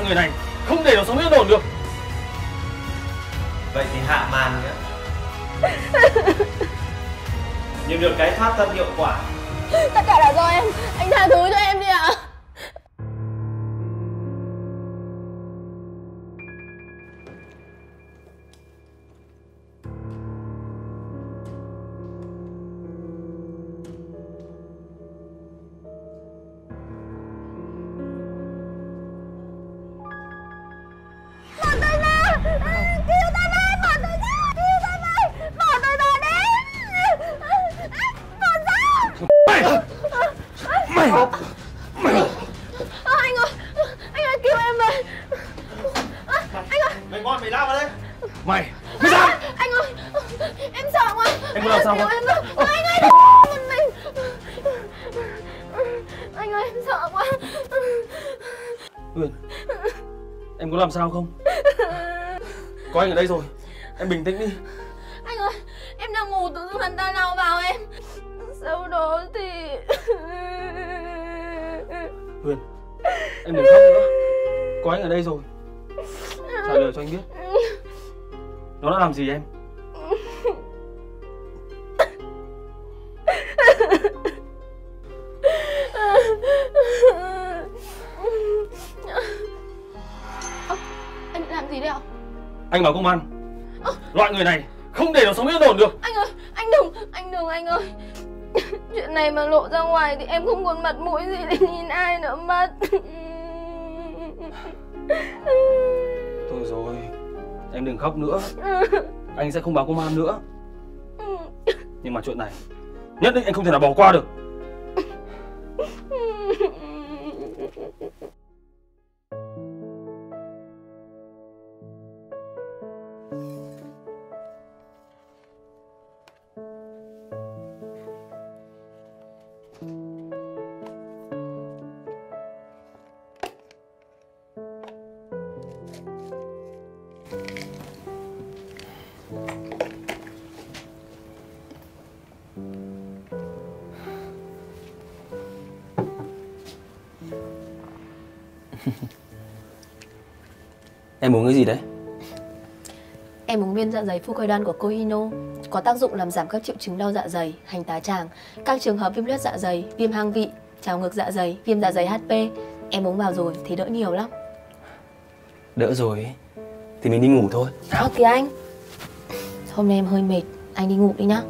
người này không để nó sống yên ổn được. Vậy thì hạ màn nhé. Nhưng được cái thoát thân hiệu quả. Tất cả là do em, anh tha thứ cho em đi ạ. Mày ngon mày lao vào đây. Mày sao? Anh ơi, em sợ quá. Anh có làm sao không? Anh ơi, anh ơi, em sợ quá. Huyền, em có làm sao không? Có anh ở đây rồi, em bình tĩnh đi. Anh ơi, em đang ngủ tự dưng hắn ta lao vào em. Sau đó thì... Huyền, em đừng khóc nữa. Có anh ở đây rồi. Trả lời cho anh biết. Nó đã làm gì em? Anh định làm gì đấy ạ? Anh báo công an. Loại người này không để nó sống yên ổn được. Anh ơi, anh đừng anh ơi. Chuyện này mà lộ ra ngoài thì em không còn mặt mũi gì để nhìn ai nữa mất. Thôi rồi, em đừng khóc nữa. Anh sẽ không báo công an nữa. Nhưng mà chuyện này nhất định anh không thể nào bỏ qua được. Em uống cái gì đấy? Em uống viên dạ dày Fucoidan của Kohino, có tác dụng làm giảm các triệu chứng đau dạ dày, hành tá tràng, các trường hợp viêm loét dạ dày, viêm hang vị, trào ngược dạ dày, viêm dạ dày HP. Em uống vào rồi thì đỡ nhiều lắm. Đỡ rồi thì mình đi ngủ thôi. Kìa anh, hôm nay em hơi mệt, anh đi ngủ đi nhá.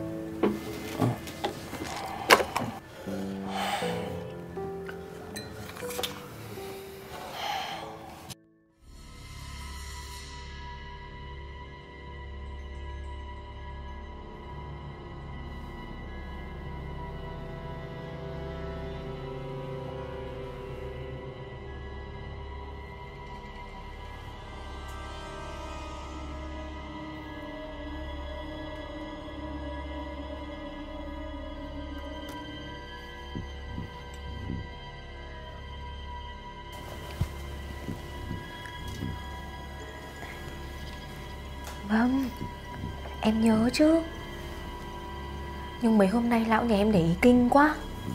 Vâng, em nhớ chứ. Nhưng mấy hôm nay lão nhà em để ý kinh quá.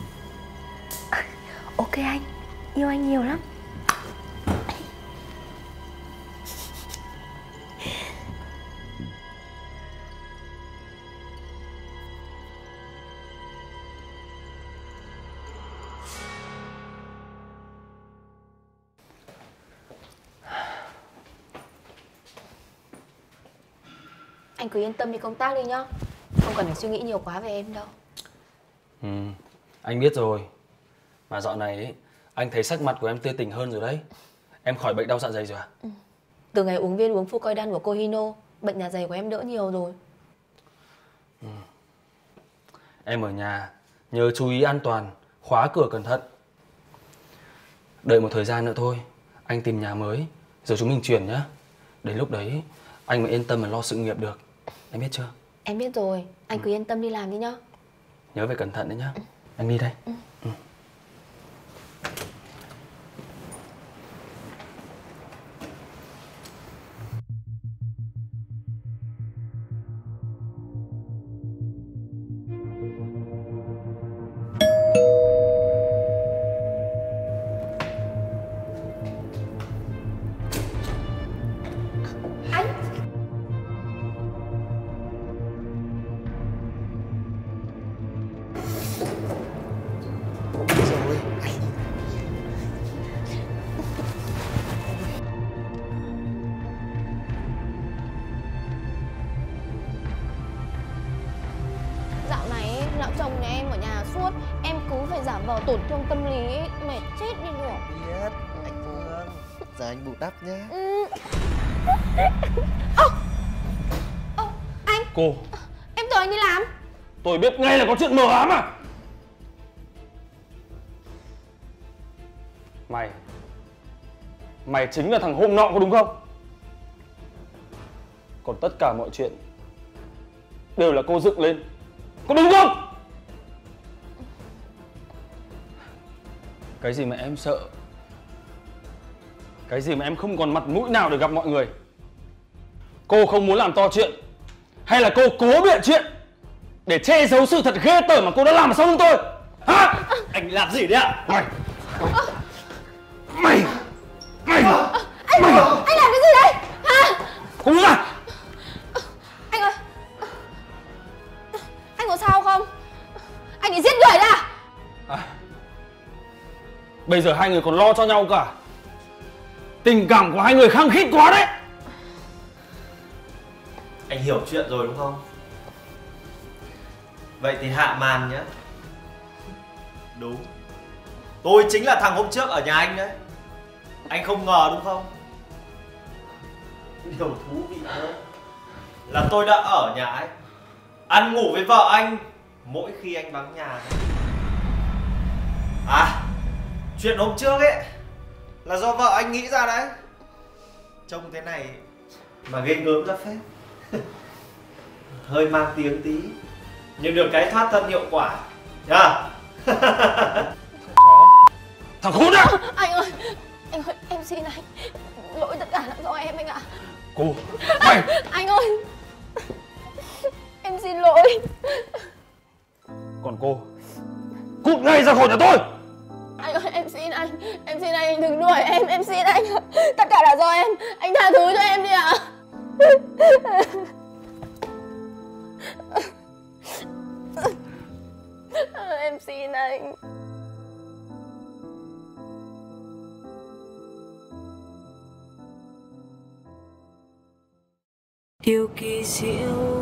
Ok anh, yêu anh nhiều lắm. Anh cứ yên tâm đi công tác đi nhá. Không cần phải suy nghĩ nhiều quá về em đâu. Anh biết rồi. Mà dạo này ấy, anh thấy sắc mặt của em tươi tỉnh hơn rồi đấy. Em khỏi bệnh đau dạ dày rồi à? Từ ngày uống viên Fucoidan của Kohino, bệnh dạ dày của em đỡ nhiều rồi. Em ở nhà nhớ chú ý an toàn, khóa cửa cẩn thận. Đợi một thời gian nữa thôi, anh tìm nhà mới rồi chúng mình chuyển nhá. Đến lúc đấy anh mới yên tâm mà lo sự nghiệp được. Em biết chưa? Em biết rồi, anh cứ yên tâm đi làm đi nhá. Nhớ phải cẩn thận đấy nhá. Anh đi đây. vào tổn thương tâm lý ấy, mệt chết đi được. Biết, anh thương. Giờ anh bù đắp nhé. Anh, Cô, em tưởng anh đi làm. tôi biết ngay là có chuyện mờ ám à. Mày chính là thằng hôm nọ có đúng không? Còn tất cả mọi chuyện đều là cô dựng lên, có đúng không? Cái gì mà em sợ? Cái gì mà em không còn mặt mũi nào để gặp mọi người? Cô không muốn làm to chuyện, hay là cô cố bịa chuyện để che giấu sự thật ghê tởm mà cô đã làm ở sau lưng tôi? Hả? Anh làm gì đấy ạ? Mày Anh làm cái gì đấy? Hả? Không ra. Anh ơi, anh có sao không? Anh đi giết người đấy à? Bây giờ hai người còn lo cho nhau cả. Tình cảm của hai người khăng khít quá đấy. Anh hiểu chuyện rồi đúng không? Vậy thì hạ màn nhé. Đúng, tôi chính là thằng hôm trước ở nhà anh đấy. Anh không ngờ đúng không? Điều thú vị hơn là tôi đã ở nhà anh, ăn ngủ với vợ anh mỗi khi anh vắng nhà đấy. À, chuyện hôm trước ấy là do vợ anh nghĩ ra đấy. Trông thế này mà ghê gớm ra phết. Hơi mang tiếng tí, nhưng được cái thoát thân hiệu quả nhá. Thằng khốn đấy. Anh ơi, em xin anh. Lỗi tất cả là do em anh ạ. Cô, mày. Anh ơi, em xin lỗi. Còn cô, cút ngay ra khỏi nhà tôi. Anh ơi, em xin anh đừng đuổi em xin anh. Tất cả là do em, anh tha thứ cho em đi ạ. Em xin anh. Điều kỳ diệu